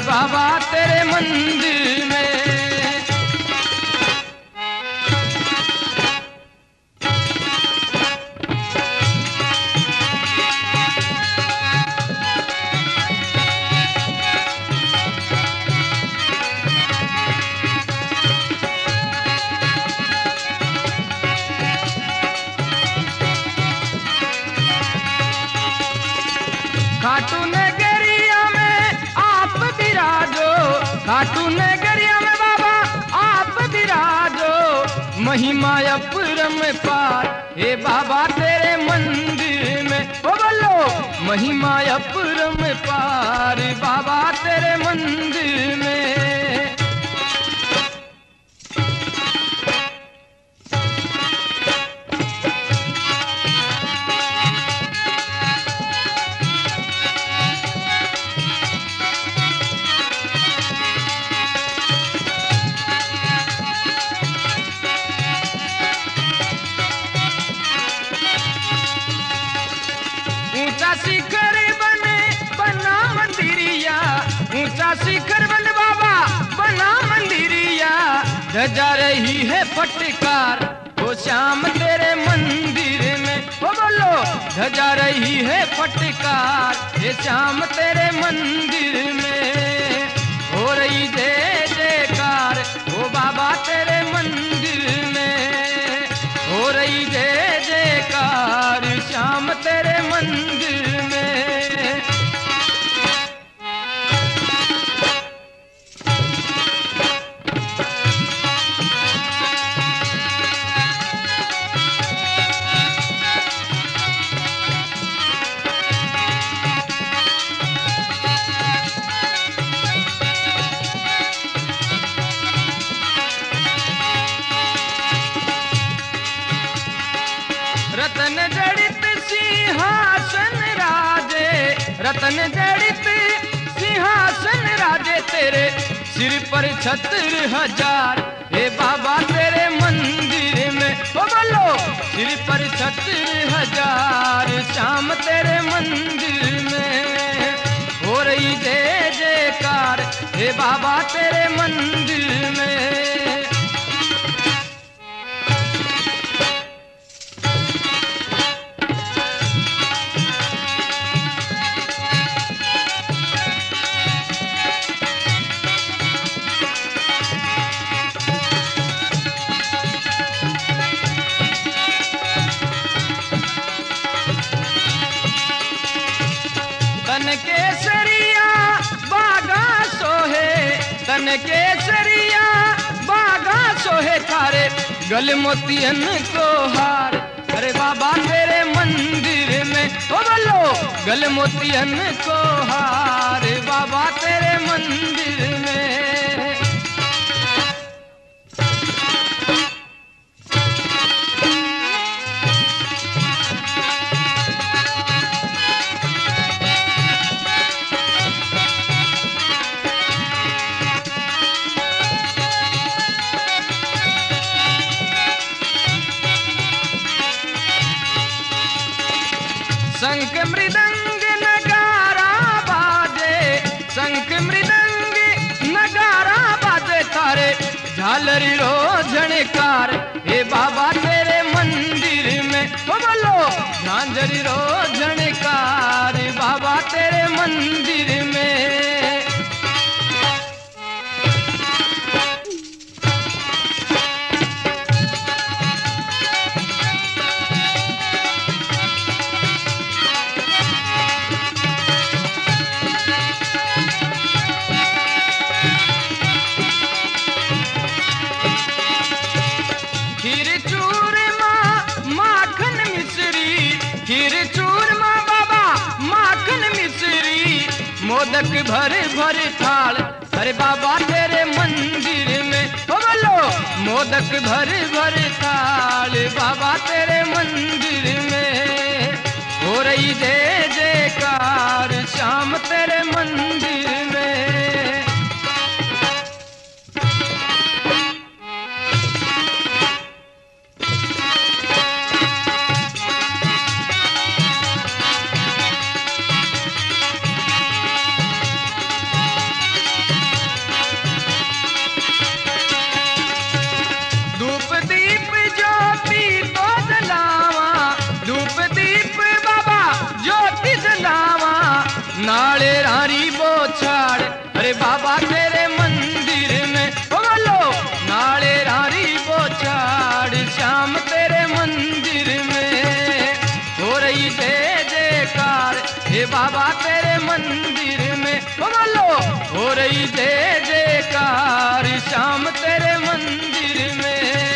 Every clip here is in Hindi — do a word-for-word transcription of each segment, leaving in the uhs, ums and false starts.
बाबा तेरे मंदिर में। खाटू नगरिया में आप विराजो, खाटू नगरिया में बाबा आप विराजो, महिमा अपरम पार हे बाबा तेरे मंदिर में। ओ बोलो महिमा अपरम पार बाबा तेरे मंदिर में। ऊंचा शिखर बने बना मंदिरिया, ऊंचा शिखर बन बाबा बना मंदिरिया, ध्वजा रही है फटकार वो श्याम तेरे मंदिर में। ओ बोलो ध्वजा रही है फटकार ये श्याम तेरे मंदिर में। हो रही जय जयकार ओ बाबा तेरे मंदिर में, हो रही जय जयकार श्याम तेरे मंदिर में। रतन जड़ित सिंहासन राजे, रतन जड़ित सिंहासन राजे, तेरे सिर पर छत्र हजार हे बाबा तेरे मंदिर में। ओ बोलो सिर पर छत्र हजार श्याम तेरे मंदिर में। हो रही जय जयकार हे बाबा तेरे मंदिर में। तन केसरिया बागा सोहे, तन केसरिया बागा सोहे, थारे गल मोतियन को हार अरे बाबा तेरे मंदिर में। ओ बोलो गल मोतियन को हार बाबा तेरे मंदिर में। शंख मृदंग नगारा बाजे, शंख मृदंग नगारा बाजे, थारे झालरी रो झणकार हे बाबा तेरे मंदिर में। ओ बोलो झांझरी रो झणकार बाबा तेरे मंदिर में। खीर चूरमा माखन मिश्री, खीर चूरमा बाबा माखन मिश्री, मोदक भर भर थाल अरे बाबा तेरे मंदिर में। ओ बोलो मोदक भर भर थाल बाबा तेरे मंदिर में। हो रही जय जयकार श्याम तेरे मंदिर में। अरे बाबा तेरे मंदिर में ओ बोलो नाले रारी बोछाड़ श्याम तेरे मंदिर में हो रही जय जयकार हे बाबा तेरे मंदिर में ओ बोलो हो रही जय जयकार श्याम तेरे मंदिर में।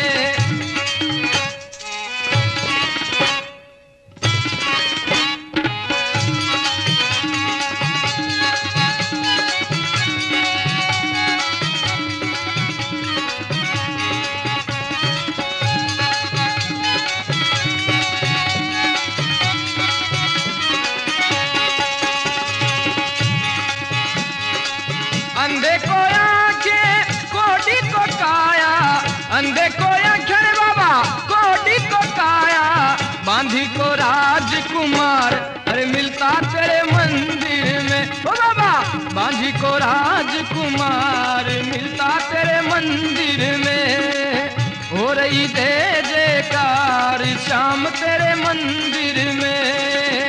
अंधे को आंखें कोटी को काया अंधे को आंखें बाबा कोटी को काया बांधी को राजकुमार अरे मिलता तेरे मंदिर में ओ बाबा बांधी को राजकुमार मिलता तेरे मंदिर में हो रही जय जयकार श्याम तेरे मंदिर में।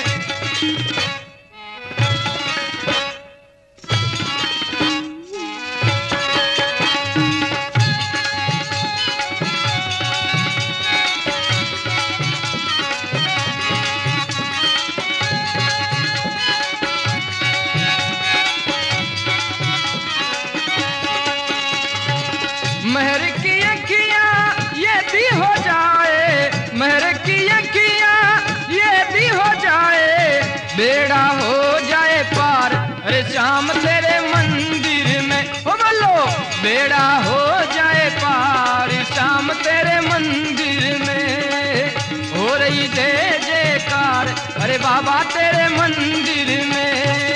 महर की अखियां ये भी हो जाए महर की अखियां ये भी हो जाए बेड़ा हो जाए पार अरे श्याम तेरे मंदिर में ओ बोलो बेड़ा हो जाए पार श्याम तेरे मंदिर में हो रही जय जयकार अरे बाबा तेरे मंदिर में।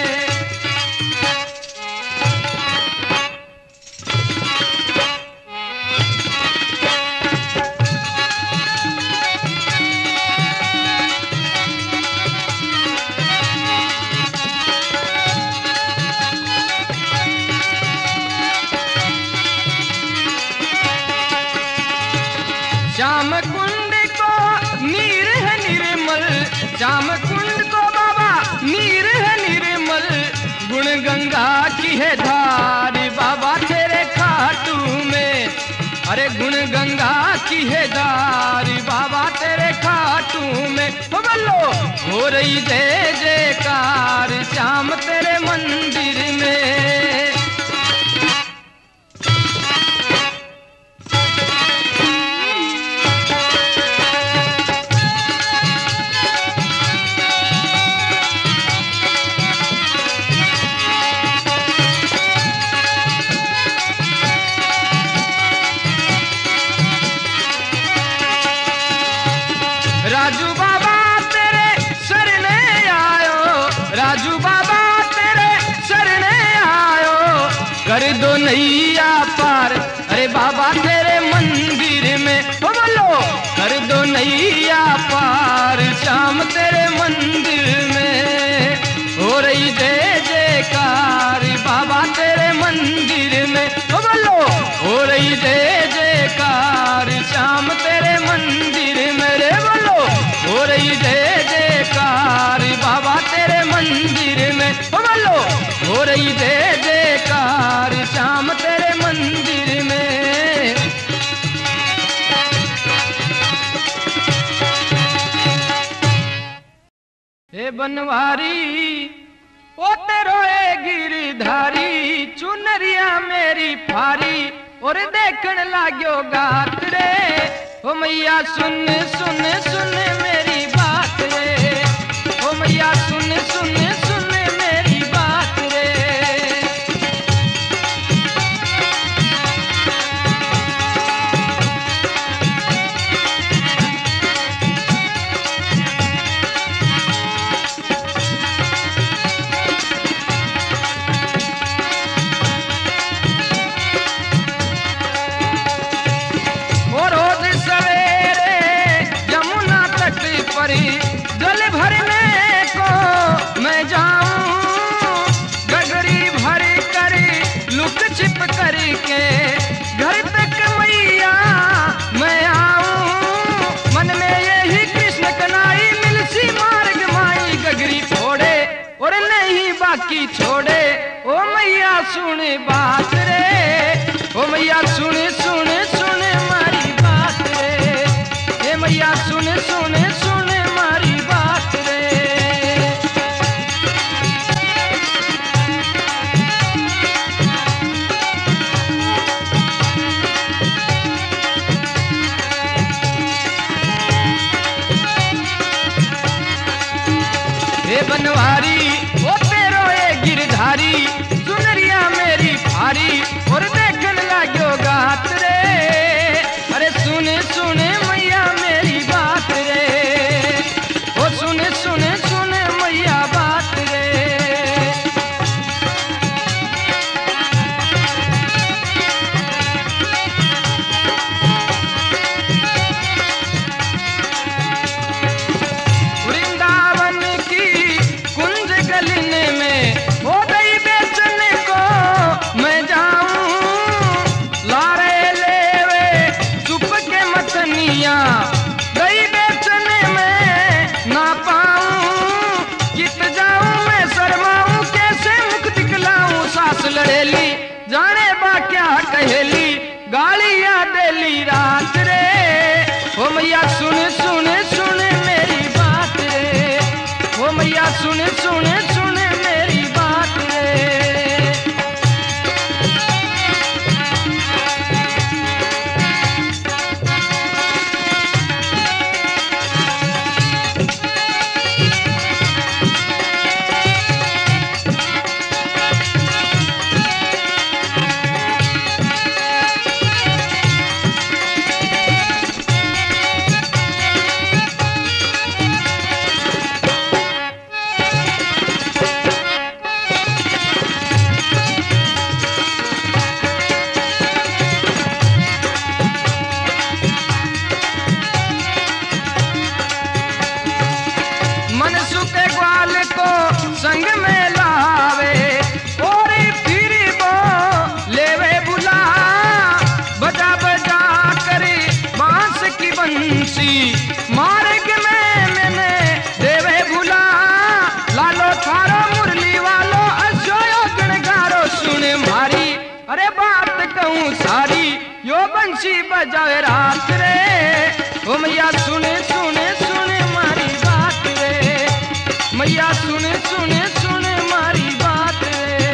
श्याम कुंड को नीर है निर्मल श्याम कुंड को बाबा नीर है निर्मल गुण गंगा की है धार बाबा तेरे खाटू में अरे गुण गंगा की है धार बाबा तेरे खाटू में तो बोलो हो रही जय जयकार श्याम तेरे मंदिर में। राजू बाबा तेरे शरणे आयो राजू बाबा तेरे शरणे आयो कर दो नैया पार अरे बाबा तेरे मंदिर में ओ बोलो कर दो नैया पार श्याम तेरे मंदिर में हो रही जय जयकार बाबा तेरे मंदिर में ओ बोलो हो रही जय जयकार श्याम तेरे मंदिर में रे बोलो हो रही जय जयकार बाबा तेरे मंदिर में ओ बोलो हो रही जय जयकार श्याम तेरे मंदिर में। हे बनवारी ओ तेरो ए गिरधारी चुनरिया मेरी फारी और देखन लाग्यो गात रे ओ मैया सुन सुन सुन मेरी बात रे ओ मैया सुन सुन सुन मेरी बात रे। और रोज सवेरे जमुना तट पर जल भरने को मैं सुन बात रे, ओ मैया सुन सुन सुन मारी बात रे, हे मैया सुन सुन सुन मारी बात रे। हे बनवारी ओ तेरो ए गिरधारी, सुनरिया मेरी भारी और देखन लाग्यो गात रे, अरे सुन सुन मैया मेरी बात रे, ओ सुन सुन सुन मैया बात रे। वृंदावन की कुंज गलिने में हो गई बेचने को मैं जाऊं, लारे लेवे चुप के मथनिया गई बेचने में ना पाऊं, कित जाऊं मैं शर्माऊं कैसे मुख दिखलाऊं, सास लड़ेली जाने बा क्या कहेली, गालियां देली रात रे, ओ मैया सुन सुन सुन मेरी बात रे, ओ मैया सुन सुन सुन मेरी बात रे। मनसुख ग्वाल को संग में लावे और फिर वो लेवे बुला, बजा बजा कर बांस की बंसी मार्ग में मैंने देवे भुला, लालो थारो मुरली वालो अशोयो गणगारो सुन मारी, अरे बात कहूँ सारी यो बंसी बजावे रात रे, ओ मैया सुन सुन सुन मारी बात रे, मैया सुन सुन सुन मारी बात रे।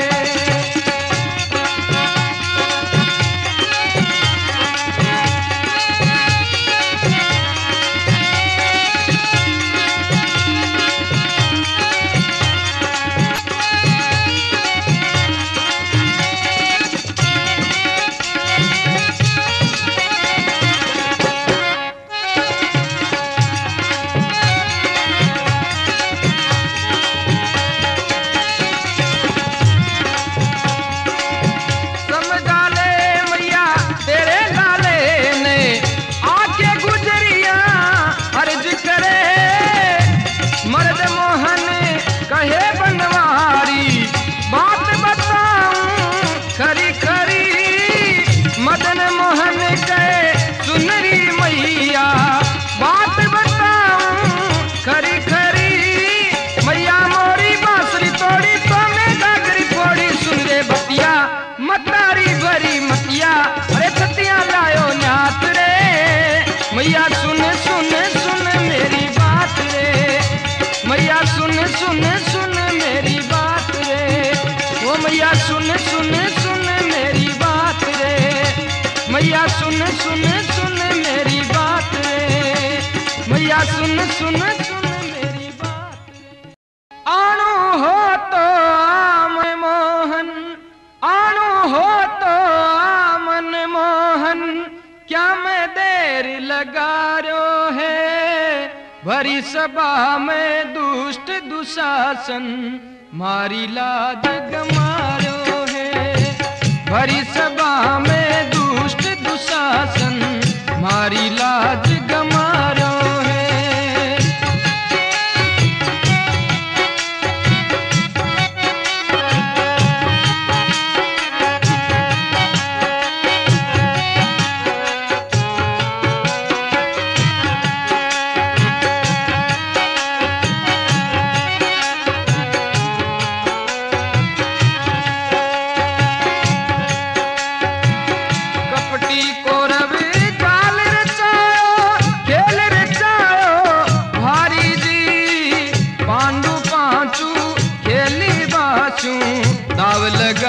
मैया सुन सुन सुन मेरी बात रे, मैया सुन सुन सुन मेरी बात रे, ओ मैया सुन सुन सुन मेरी बात रे, मैया सुन सुन सुन मेरी बात रे, मैया सुन सुन सुन मेरी बात रे। आणु हो तो आमन मोहन, आणु हो तो आमन मोहन, क्या मैं देर लगा रो है, भरी सभा में दुष्ट दुशासन मारी लाज गमारो है, भरी सभा में दुष्ट दुशासन मारी लाज गमारो है।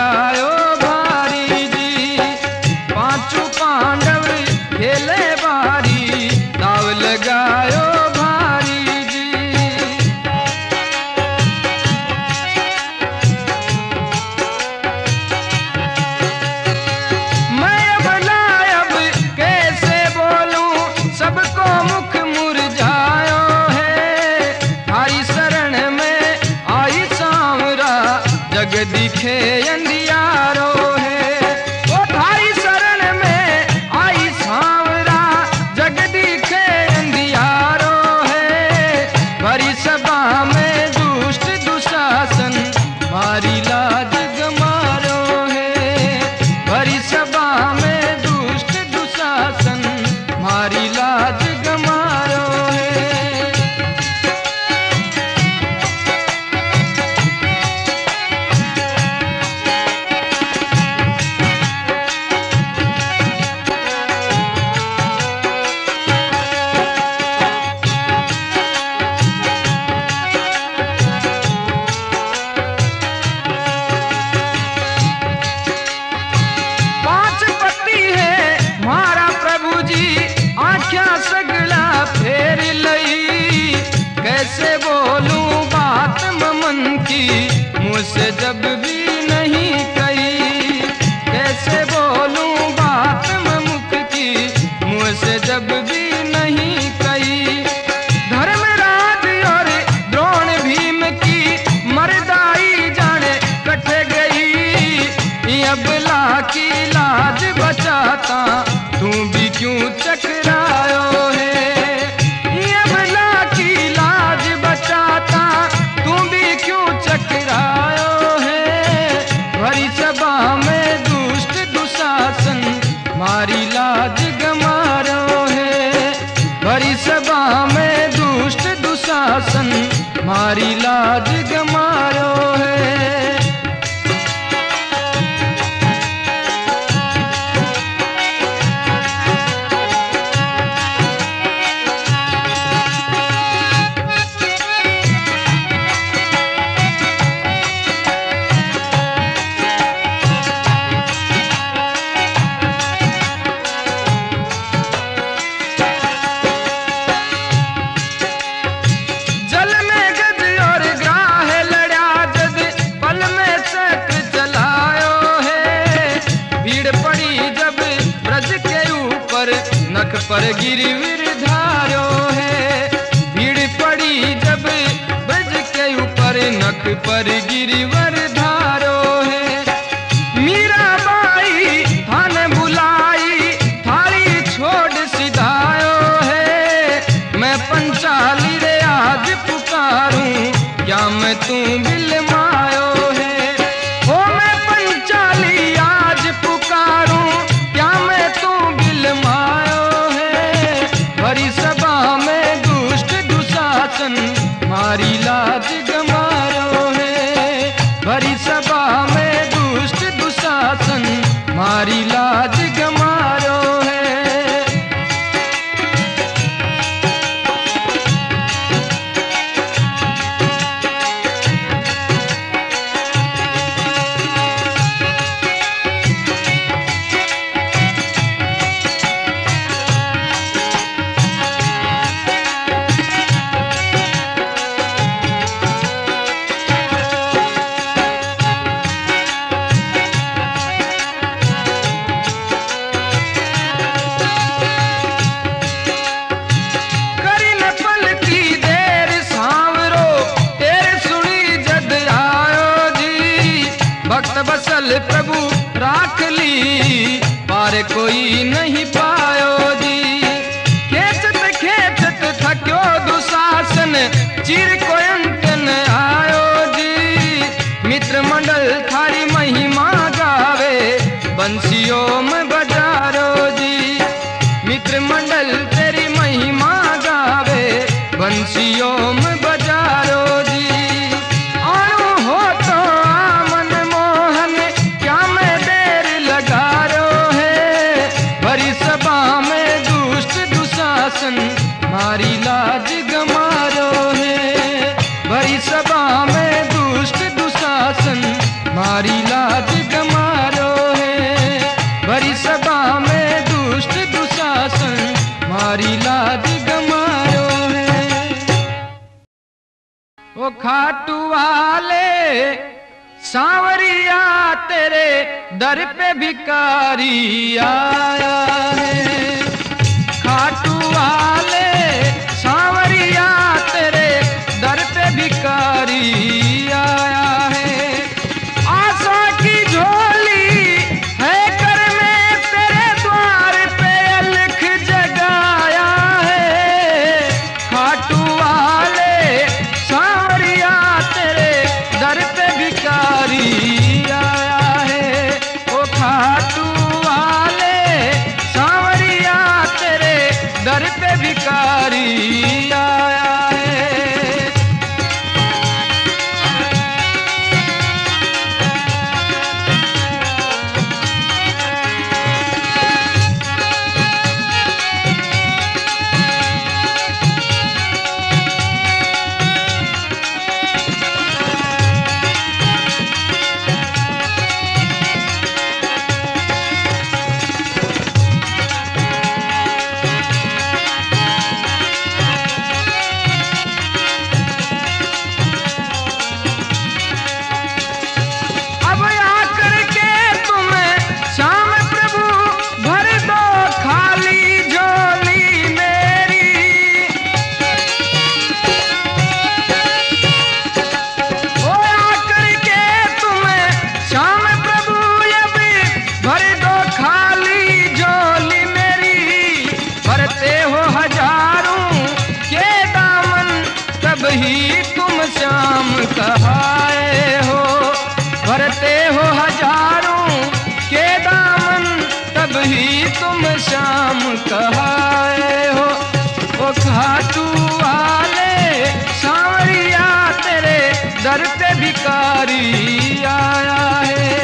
लगायो भारी जी। पांचों पांडव खेले बारी, दाव लगायो भारी जी। मैं अब लायब कैसे बोलूं, सबको मुख मुरझायो है। थारी शरण में आई सांवरा, जग दिखे अंधियारो है। ओ थारी शरण में आई सांवरा, जग दिखे अंधियारो है। भरी सभा में दुष्ट दुशासन, मारी लाज गमारो है। भरी सभा में दुष्ट दुशासन, मारी लाज गमारो है। पांच पत्ती है मारा प्रभु जी, आख्या सगला फेर लई। कैसे बोलूं बात मन की, मुझसे जब भी नहीं कही। कैसे बोलूं बात मुख की, मुझसे जब भी नहीं कही। धर्मराज और द्रोण भीम की मर्दाई जाने कट गई। अबला की लाज बचाता, तू भी क्यों चकरायो है। अबला की लाज बचाता, तू भी क्यों चकरायो है। भरी सभा में दुष्ट दुशासन, मारी लाज गमारो है। भरी सभा में दुष्ट दुशासन, मारी लाज गमारो है। जल में गज और ग्राह लड़ा, जग पल में चक्र चलायो है। भीड़ पड़ी जब ब्रज के ऊपर, नख पर गिरवीर धारो है। भीड़ पड़ी जब ब्रज के ऊपर, नख पर गिरवर धारो है। मीराबाई थाने बुलाई, थाली छोड़ सिधायो है। मैं पंचाली रे आज पुकारूं, क्या मैं तू बिलमायो है। ओ मैं पंचाली आज पुकारूं, क्या मैं तू बिलमायो है। भरी सभा में दुष्ट दुशासन, मारी लाज गमारो है। भरी सभा में दुष्ट दुशासन, मारी लाज गमारो है। प्रभु राख ली, पार कोई नहीं पायो जी। खेचत खेचत थक्यो दुशासन, चिर को अंत न आयो जी। मित्र मंडल थारी महिमा गावे, बंसियों में बजारो जी। मित्र मंडल तेरी महिमा गावे, बंसियों में बजारो जी। आणु हो तो आमन मोहन, क्या मैं देर लगा रो है। भरी सभा में दुष्ट दुशासन, मारी लाज गमारो है। खाटू वाले सांवरिया तेरे दर पे भिकारी आया है। खाटू वाले सांवरिया तेरे दर पे भिकारी आया है। आशा की झोली है कर में तेरे द्वार पे अलख जगाया है। खाटू वाले सांवरिया तेरे दर पे भिकारी आया है। ओ खाटू वाले सांवरिया तेरे दर पे भिकारी आया है। ही तुम श्याम कहाए हो, भरते हो हजारों के दामन, तब ही तुम श्याम कहाए हो। ओ खाटू वाले सांवरिया तेरे दर पे भिकारी आया है।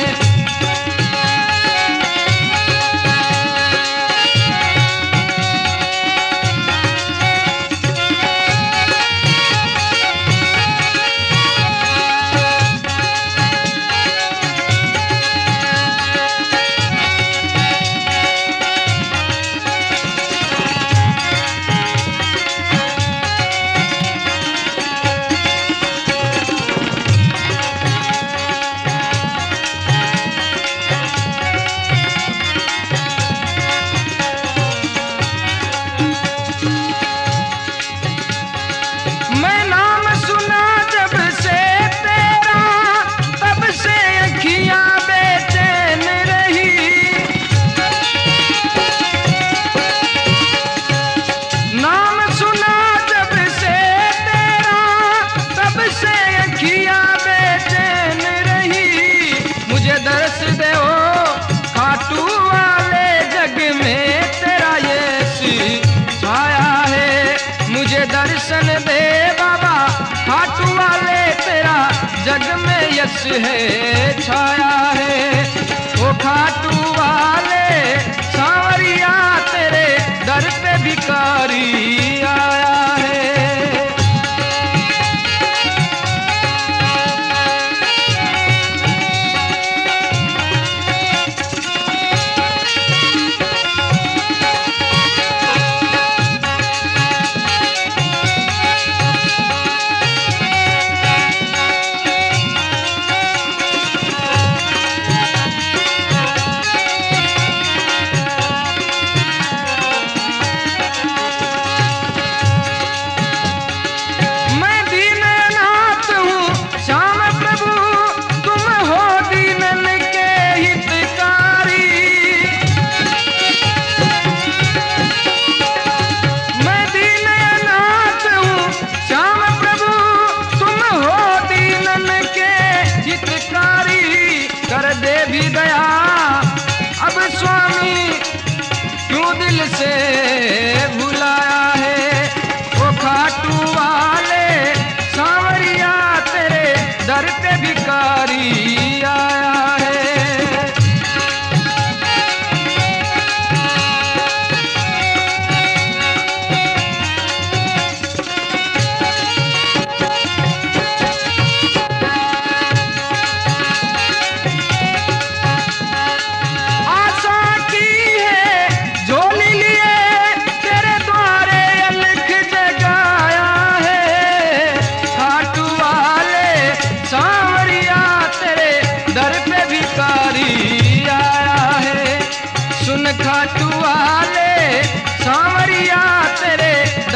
दर्शन दे बाबा खाटू वाले तेरा जग में यश है छाया है। ओ खाटू वाले सांवरिया तेरे दर पे भिकारी आया है।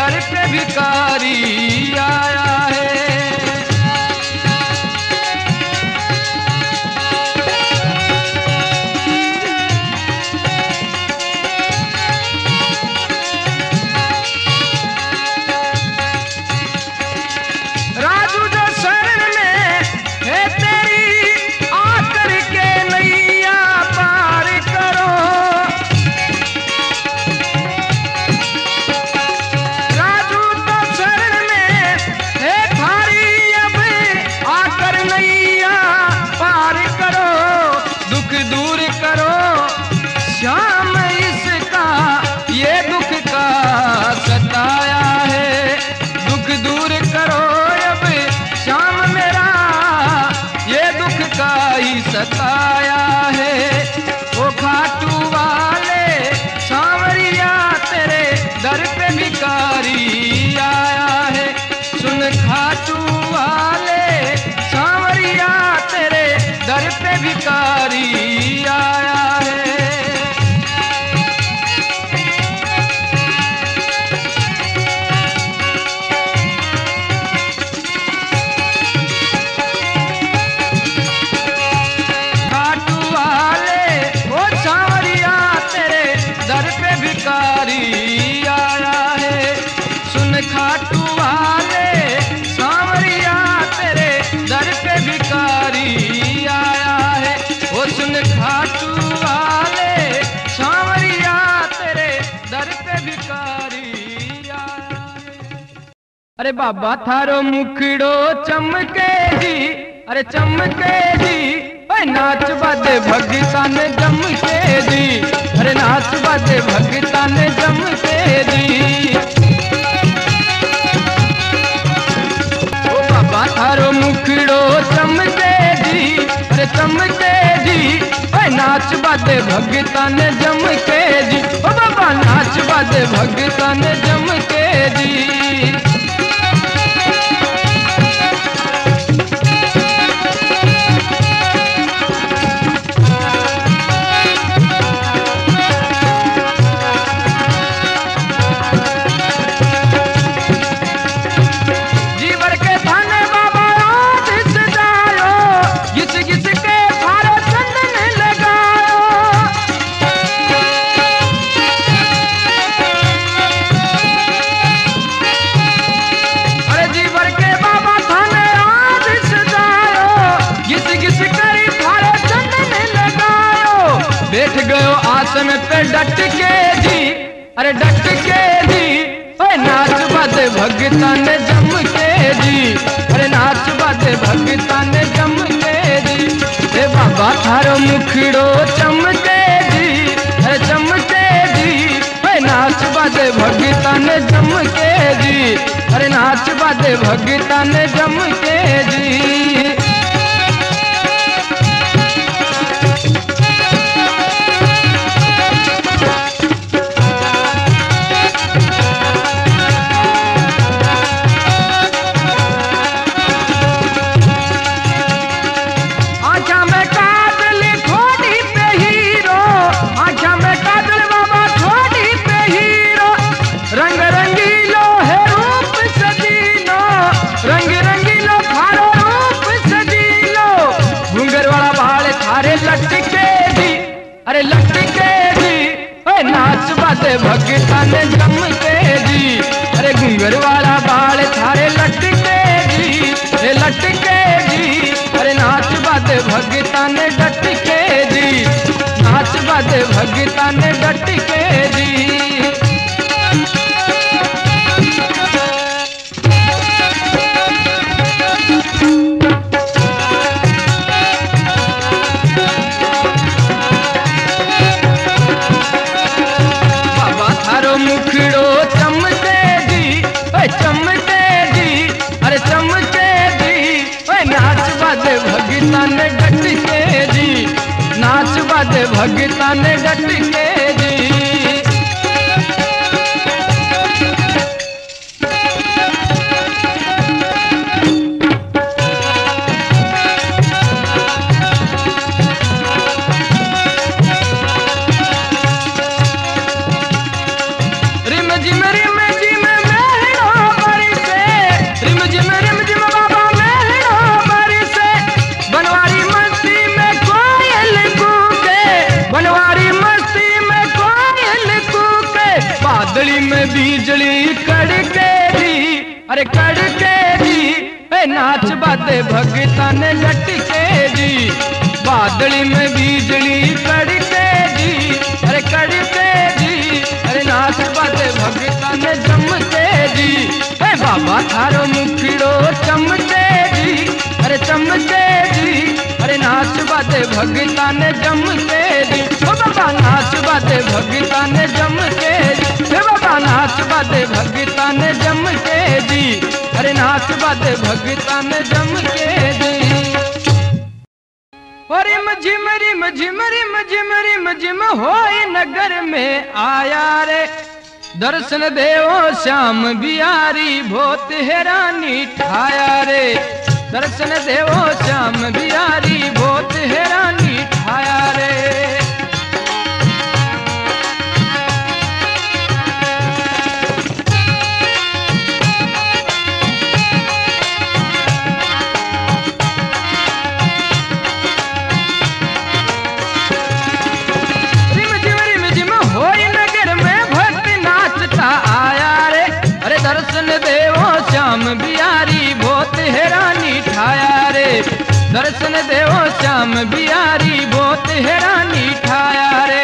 दर पे भिखारी आया है। राजू जो शरण में है तेरी आकर के नैया पार करो। राजू तो शरण में है थारी अब आकर नैया पार करो। दुख दूर करो श्याम इसका ये दुख का सताया है। दुख दूर करो श्याम मेरा ये दुख का ही सताया है। ओ खाटू वाले सांवरिया तेरे दर पे भिखारी आया है। सुन खाटू वाले सांवरिया तेरे दर पे भिखारी आया है। भिखारी आया है। सुन खाटू वाले सांवरिया तेरे दर पे भिखारी आया है। वो सुन खाटू वाले सांवरिया तेरे दर पे भिखारी आया है। अरे बाबा थारो मुखड़ो चमके जी, अरे चमके जी, नाच बादे भगता ने जम के जी। अरे नाच बादे भगता ने जम के जी। ओ बाबा थारो मुखड़ो चमके जी, अरे चमके जी, नाच बादे भगता ने जम के जी। ओ बाबा नाच बादे भगता ने जम के जी। बैठ गयो आसन पे डट के जी, अरे डट के जी। ओए नाच बादे भगता ने जम के जी। अरे नाच बादे भगता ने जम के जी। हे बाबा थारो मुखड़ो चमके जी, अरे चमके जी, ओए नाच बादे भगता ने जम के जी। अरे नाच बादे भगता ने जम के जी। रंग रंगीलो है रूप सजीलो, रंग रंगीलो थारो रूप सजीलो। घुंगर वाला बाल थारे लटके जी, अरे लटके जी, ओए नाच बादे भगता ने जम के जी। अरे घुंगर वाला बाल थारे लटके जी, अरे लटके जी, अरे नाच बादे भगता ने डट के जी। नाच बादे भगता ने डट के जी। मुखड़ो चमके जी, ओए चमके जी, अरे चमके जी, ओए नाच बादे भगता ने डट के जी। नाच बादे भगता ने डट के जी। रिम जिम रिम जिम में में बिजली कड़के दी, अरे कड़के दी, ए नाच बादे भगतन लटके दी। बादली में बिजली कड़के दी, अरे कड़के दी, अरे नाच बादे भगतन जमके दी। ए बाबा थारो मुखड़ो चमके दी, अरे चमके दी, अरे नाच बादे भगतन जमके दी। ओ बाबा नाच बादे भगतन जमके दी, हे बाबा नाच बादे भगतन जमके दी, अरे नाच बादे भगतन जमके दी। रिम झिम रिम झिम रिम झिम रिम झिम होई नगर में आया रे, दर्शन देवो श्याम बिहारी बहुत हैरानी ठाया रे। दर्शन देवो श्याम बिहारी बहुत हैरानी ठाया रे। दर्शन देवो श्याम बिहारी बहुत हैरानी ठाया रे। दर्शन देवो श्याम बिहारी बहुत हैरानी ठाया रे।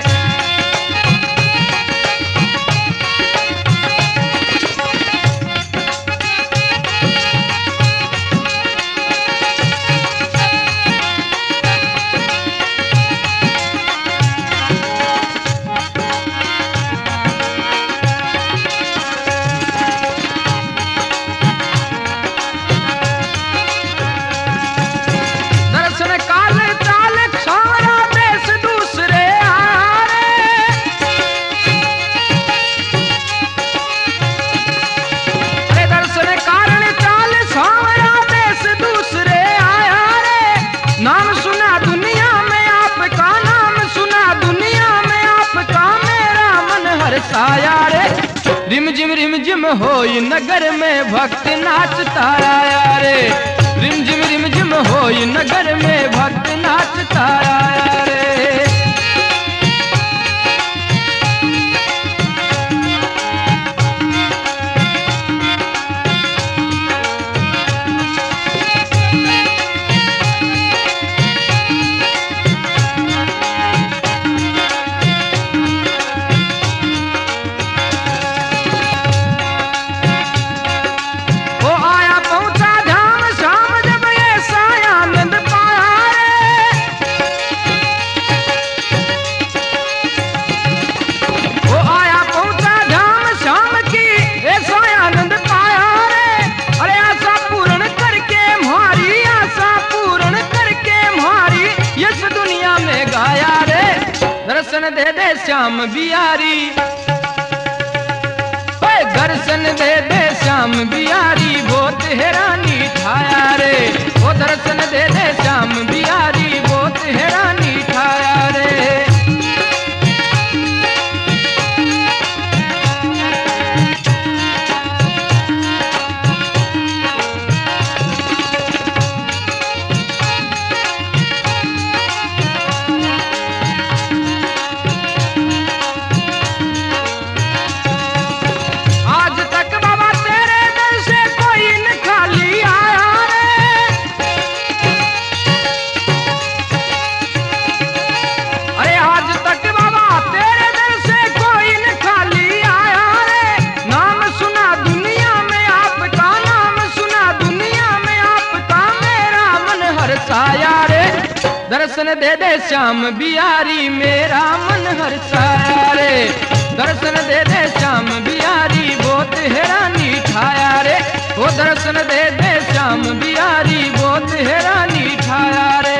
रिम झिम रिम झिम होई नगर में भक्त नाचता आया रे। रिम झिम रिम झिम होई नगर में भक्त नाचता आया रे। दर्शन दे दे श्याम बिहारी, दर्शन दे दे श्याम बिहारी बहुत हैरानी ठाया रे। ओ दर्शन दे दे श्याम बिहारी बहुत हैरानी ठाया रे। दर्शन दे दे श्याम बिहारी मेरा मन हर्षाया रे। दर्शन दे दे श्याम बिहारी बहुत हैरानी ठाया रे। ओ दर्शन दे दे श्याम बिहारी बहुत हैरानी ठाया रे।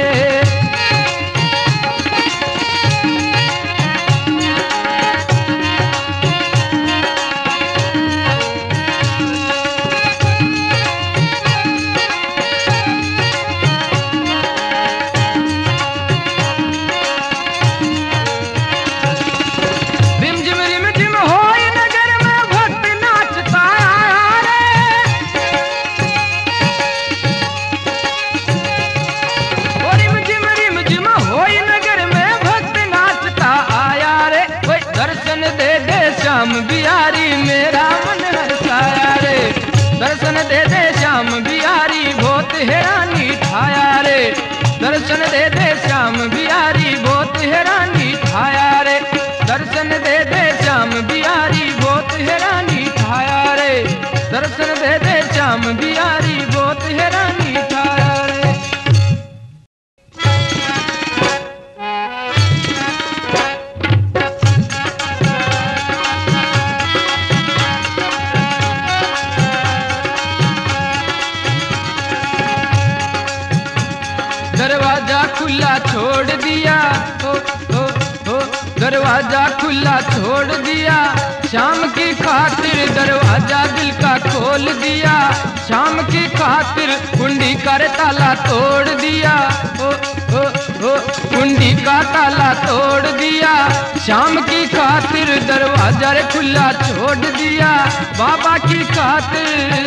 छोड़ दिया, हो हो हो दरवाजा खुला छोड़ दिया, शाम की खातिर दरवाजा दिल का खोल दिया, शाम की खातिर कुंडी कर ताला तोड़ दिया, हो हो हो कुंडी का ताला तोड़ दिया, शाम की खातिर दरवाजा रे खुला छोड़ दिया, बाबा की खातिर।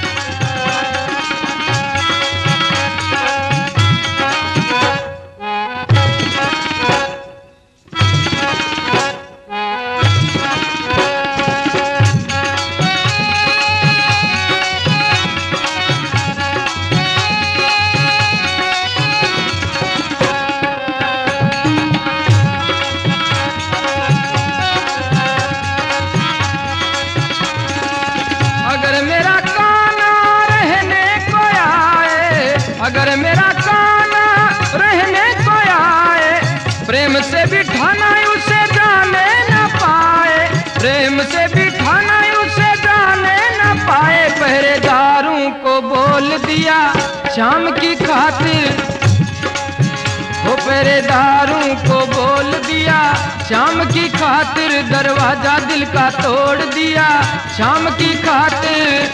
अगर मेरा काना रहने को आए, अगर मेरा काना रहने को आए, प्रेम से बिठाना उसे जाने न पाए, प्रेम से बिठाना उसे जाने न पाए, पहरेदारों को बोल दिया शाम की खातिर, वो पहरेदारों को बोल दिया शाम की खातिर, दरवाजा दिल का तोड़ दिया शाम की खातिर।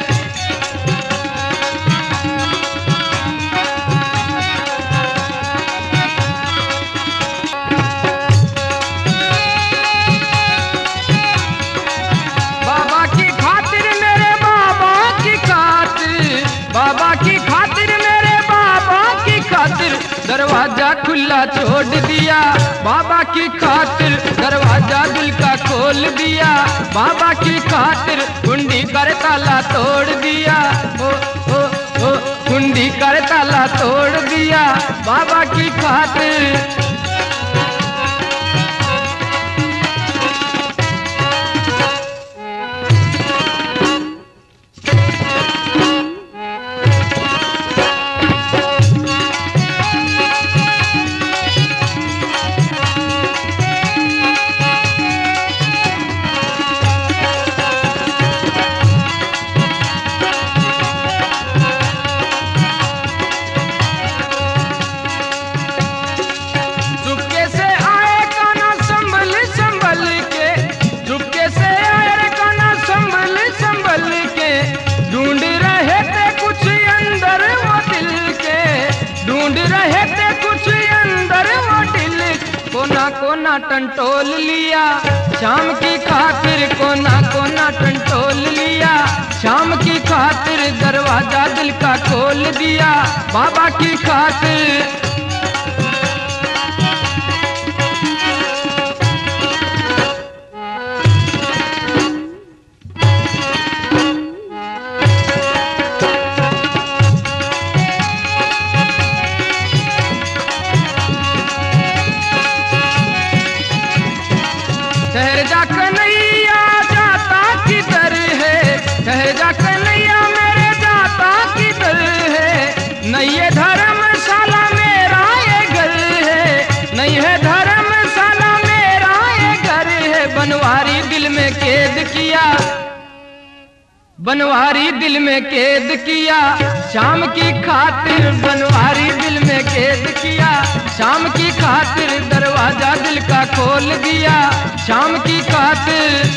बाबा की खातिर मेरे बाबा की खातिर, बाबा की खातिर मेरे बाबा की खातिर, दरवाजा खुला छोड़ दिया, बाबा की खातिर दरवाजा दिल का खोल दिया, बाबा की खातिर कुंडी कर ताला तोड़ दिया, ओ ओ ओ कुंडी कर ताला तोड़ दिया, बाबा की खातिर। कोना कोना टंटोल लिया शाम की खातिर, कोना कोना टंटोल लिया शाम की खातिर, दरवाजा दिल का खोल दिया बाबा की खातिर। ठहर जा कन्हैया जाता किधर है, ठहर जा कन्हैया मेरे जाता किधर है, नहीं है धर्मशाला मेरा ये घर है, नहीं है धर्मशाला मेरा ये घर है, बनवारी दिल में कैद किया, बनवारी दिल में कैद किया शाम की खातिर, बनवारी दिल में कैद किया शाम की खातिर, दरवाजा दिल का खोल दिया शाम की खातिर।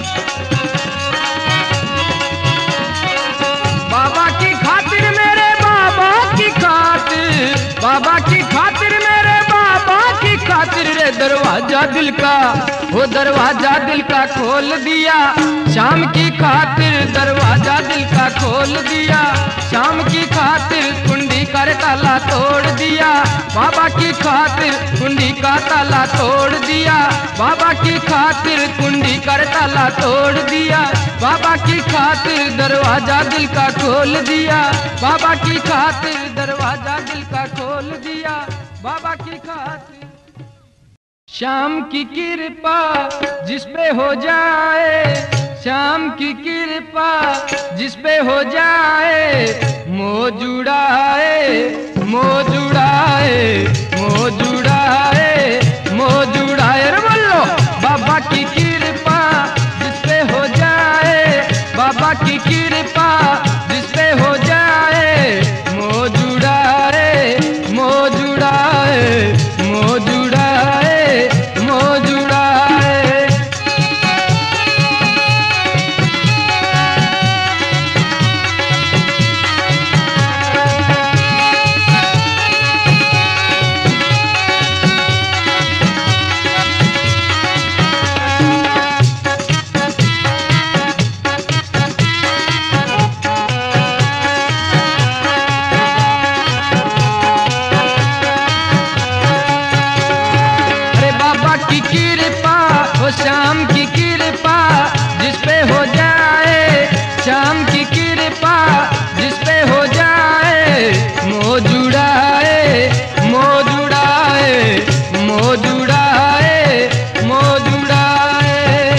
बाबा की खातिर मेरे बाबा की खातिर, बाबा की खातिर मेरे बाबा की खातिर, रे दरवाजा दिल का, वो दरवाजा दिल का खोल दिया शाम की खातिर, दरवाजा दिल का खोल दिया शाम की खातिर, कुंडी कर ताला तोड़ दिया बाबा की खातिर, कुंडी का ताला तोड़ दिया बाबा की खातिर, कुंडी कर ताला तोड़ दिया बाबा की खातिर, दरवाजा दिल का खोल दिया बाबा की खातिर, दरवाजा दिल का खोल दिया बाबा की खातिर। शाम की कृपा जिस पे हो जाए, शाम की कृपा जिस पे हो जाए, मोह जुड़ाए मोह जुड़ाए मोह जुड़ाए मोह जुड़ाए, रे बोलो बाबा की कृपा जिस पे हो जाए, बाबा की कृपा जिस पे हो जाए, मोह जुड़ाए मोह जुड़ाए मोह की कृपा, हो श्याम की कृपा जिस पे हो जाए, श्याम की कृपा जिस पे हो जाए, मोह जुड़ाए मोह जुड़ाए मोह जुड़ाए मोह जुड़ाए।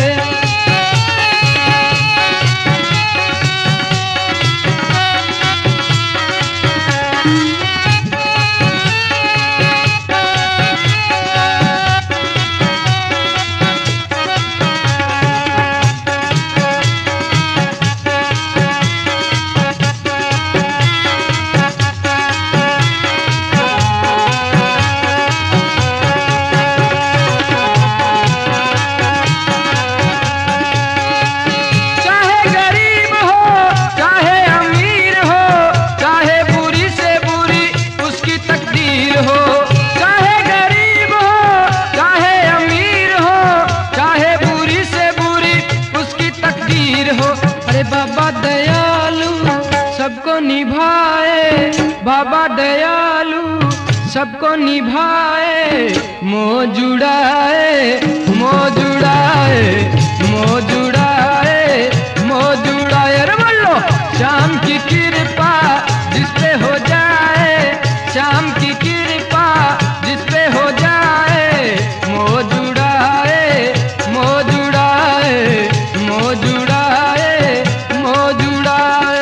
बाबा दयालु सबको निभाए, बाबा दयालु सबको निभाए, मोह जुड़ाए मोह जुड़ाए मोह जुड़ाए मोह जुड़ाए। अरे बोलो श्याम की कृपा जिस पे हो जाए, श्याम की कृपा जिस पे हो जाए, मोह जुड़ाए मोह जुड़ाए मोह जुड़ाए मोह जुड़ाए।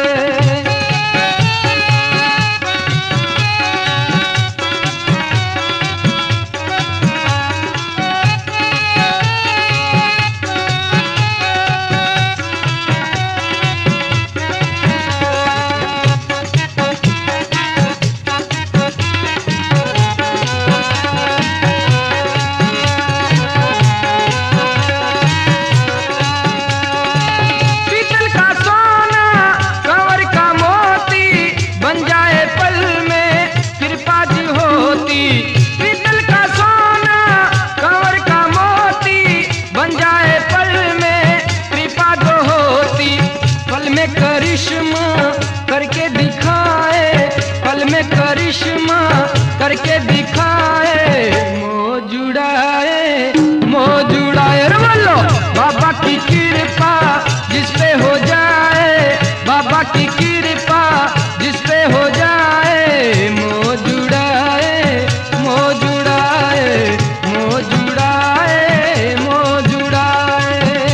करिश्मा करके दिखाए, पल में करिश्मा करके दिखाए, मोह जुड़ाए मोह जुड़ाए। अरे बोलो बाबा की कृपा जिस पे हो जाए, बाबा की कृपा जिस पे हो जाए, मोह जुड़ाए मोह जुड़ाए मोह जुड़ाए मोह जुड़ाए।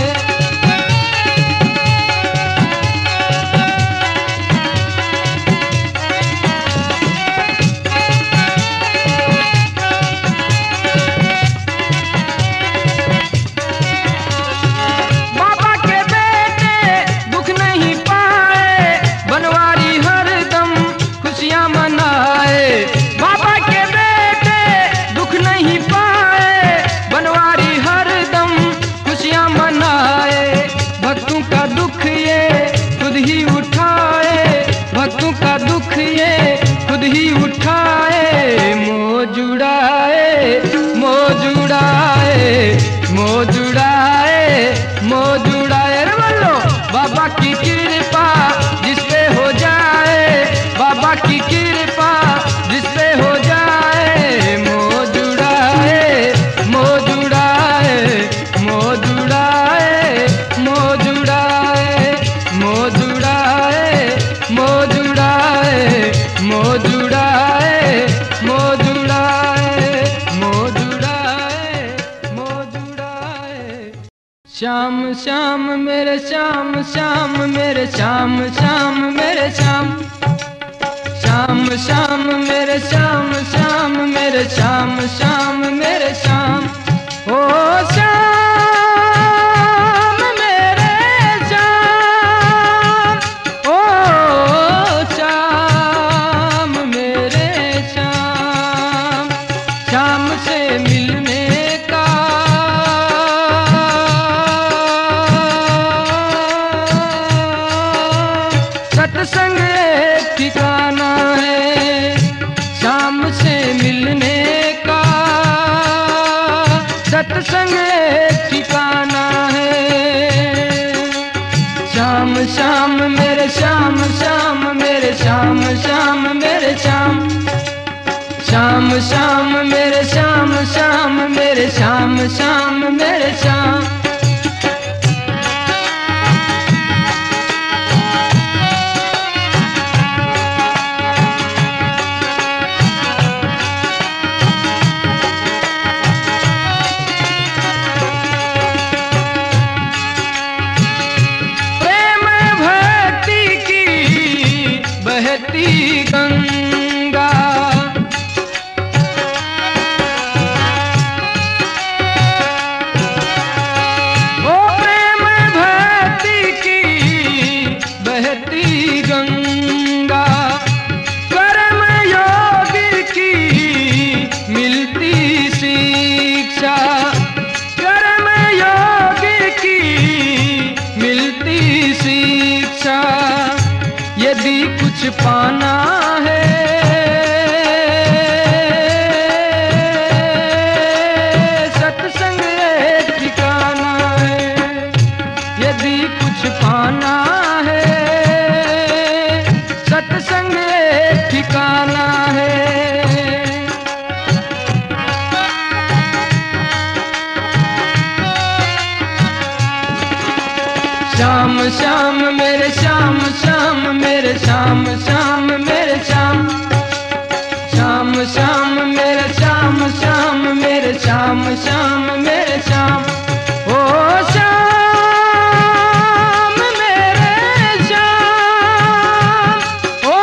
भक्तों का दुख ये खुद ही उठाए, मोह जुड़ाए मोह जुड़ाए मोह जुड़ाए मोह जुड़ाए। अरे बोलो बाबा की कृपा जिस पे हो जाए, बाबा की कृपा जिस पे हो जाए, मोह जुड़ाए मोह जुड़ाए मोह जुड़ाए मोह जुड़ाए मोह जुड़ाए मोह जुड़ाए मोह जुड़ाए मोह जुड़ाए मोह जुड़ाए मोह जुड़ाए। श्याम श्याम मेरे श्याम श्याम मेरे श्याम श्याम मेरे श्याम, श्याम श्याम मेरे श्याम श्याम मेरे श्याम श्याम मेरे श्याम। ओ श्याम सत्संग एक ठिकाना है, शाम से मिलने का सत्संग एक ठिकाना है। श्याम श्याम मेरे श्याम श्याम मेरे श्याम श्याम मेरे श्याम, श्याम श्याम मेरे श्याम श्याम मेरे श्याम श्याम मेरे श्याम। प्रेम भक्ति की बहती गंगा, ओ प्रेम भक्ति की बहती गंगा, कर्म योग की मिलती शिक्षा, कर्म योग की मिलती शिक्षा। यदि कुछ पाना है सत्संग एक ठिकाना है, यदि कुछ पाना है सत्संग एक ठिकाना है। श्याम श्याम मेरे श्याम श्याम मेरे श्याम श्याम मेरे श्याम, श्याम श्याम मेरे श्याम श्याम मेरे श्याम श्याम मेरे श्याम। ओ श्याम मेरे श्याम, ओ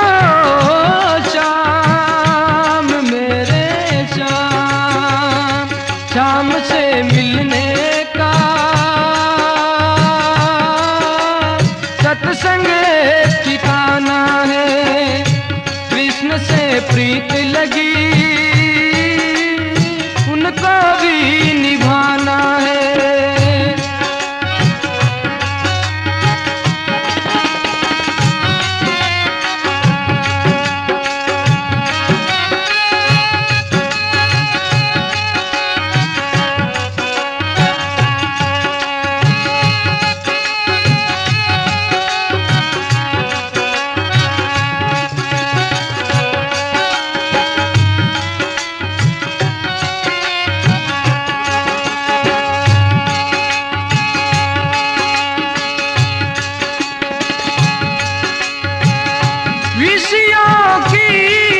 श्याम मेरे श्याम। श्याम से मिलने का सत्संग एक ठिकाना है, कृष्ण से प्रीत लगी उनको भी निभाना है। विषयों की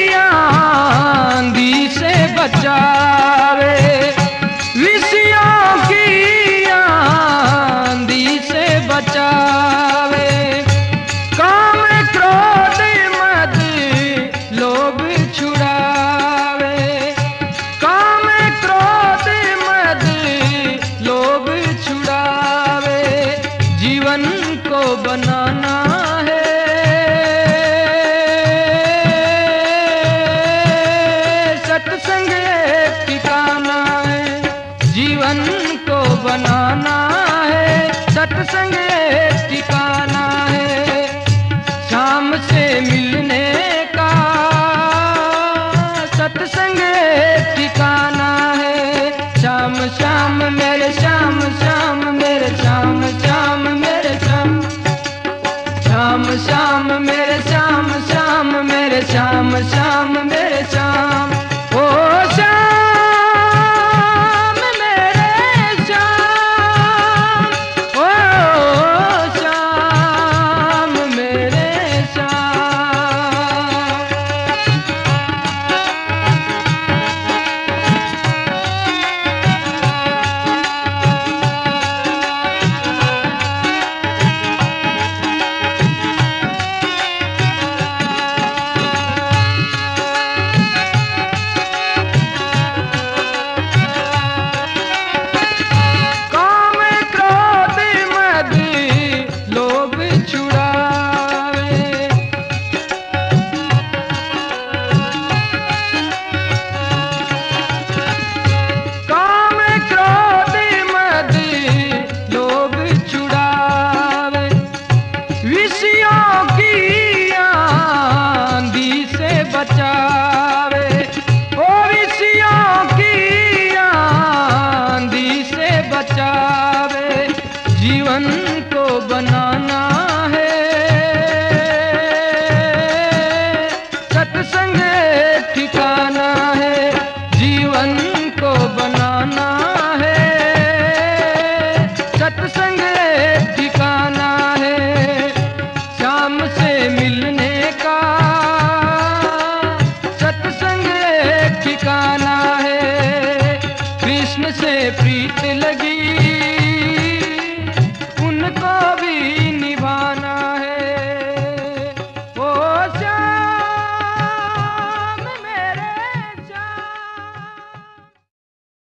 आंधी से बचावे, विषयों की आंधी से बचावे, काम क्रोध मद लोभ छुड़ावे, काम क्रोध मद लोभ छुड़ावे। जीवन को बनाना है सत्संग एक ठिकाना है, जीवन को बनाना है सत्संग एक ठिकाना है। श्याम से मिलने का सत्संग एक ठिकाना है। श्याम श्याम मेरे श्याम श्याम मेरे श्याम श्याम मेरे श्याम, श्याम श्याम मेरे श्याम श्याम मेरे श्याम श्याम मेरे श्याम। ओ श्याम मेरे श्याम, ओ श्याम मेरे श्याम। प्रीत लगी।